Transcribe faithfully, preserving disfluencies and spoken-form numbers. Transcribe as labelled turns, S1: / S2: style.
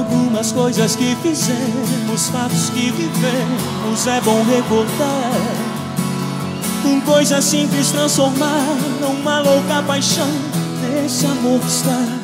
S1: algumas coisas que fizemos, fatos que vivemos, é bom recordar. Coisas simples transformaram uma louca paixão nesse amor que está